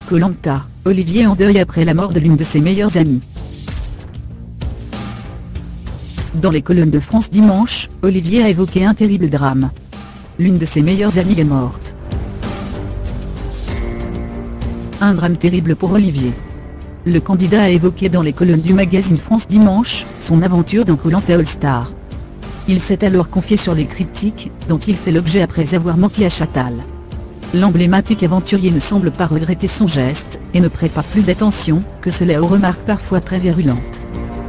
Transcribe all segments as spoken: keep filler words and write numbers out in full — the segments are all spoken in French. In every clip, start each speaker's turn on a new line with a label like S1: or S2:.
S1: Koh Lanta, Olivier en deuil après la mort de l'une de ses meilleures amies. Dans les colonnes de France Dimanche, Olivier a évoqué un terrible drame. L'une de ses meilleures amies est morte. Un drame terrible pour Olivier. Le candidat a évoqué dans les colonnes du magazine France Dimanche, son aventure dans Koh Lanta All Star. Il s'est alors confié sur les critiques, dont il fait l'objet après avoir menti à Chantal. L'emblématique aventurier ne semble pas regretter son geste, et ne prête pas plus d'attention, que cela aux remarques parfois très virulentes.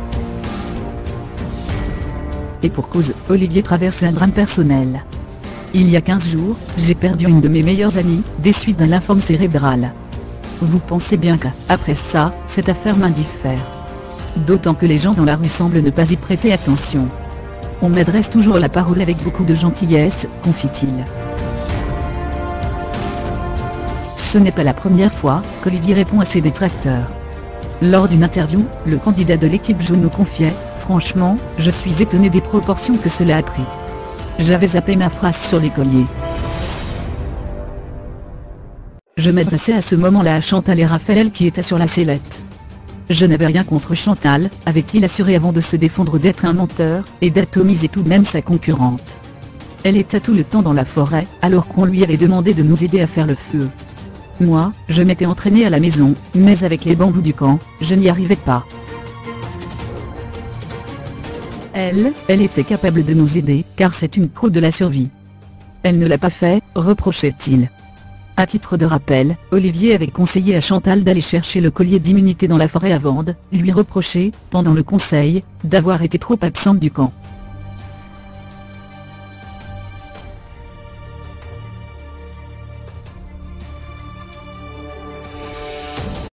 S1: Et pour cause, Olivier traverse un drame personnel. Il y a quinze jours, j'ai perdu une de mes meilleures amies, des suites d'un lymphome cérébral. Vous pensez bien qu'après ça, cette affaire m'indiffère. D'autant que les gens dans la rue semblent ne pas y prêter attention. On m'adresse toujours la parole avec beaucoup de gentillesse, confie-t-il. Ce n'est pas la première fois qu'Olivier répond à ses détracteurs. Lors d'une interview, le candidat de l'équipe jaune nous confiait « Franchement, je suis étonné des proportions que cela a pris. J'avais zappé ma phrase sur les colliers. » Je m'adressais à ce moment-là à Chantal et Raphaël qui étaient sur la sellette. Je n'avais rien contre Chantal, avait-il assuré avant de se défendre d'être un menteur, et d'atomiser tout de même sa concurrente. Elle était tout le temps dans la forêt, alors qu'on lui avait demandé de nous aider à faire le feu. Moi, je m'étais entraîné à la maison, mais avec les bambous du camp, je n'y arrivais pas. Elle, elle était capable de nous aider, car c'est une pro de la survie. Elle ne l'a pas fait, reprochait-il. À titre de rappel, Olivier avait conseillé à Chantal d'aller chercher le collier d'immunité dans la forêt avant de lui reprocher, pendant le conseil, d'avoir été trop absente du camp.